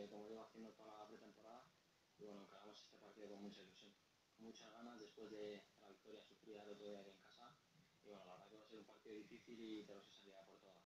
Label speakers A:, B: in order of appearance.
A: como llevo haciendo toda la pretemporada. Y bueno, encaramos este partido con mucha ilusión, con muchas ganas después de la victoria sufrida el otro día aquí en casa. Y bueno, la verdad que va a ser un partido difícil y tenemos que salir a por todas.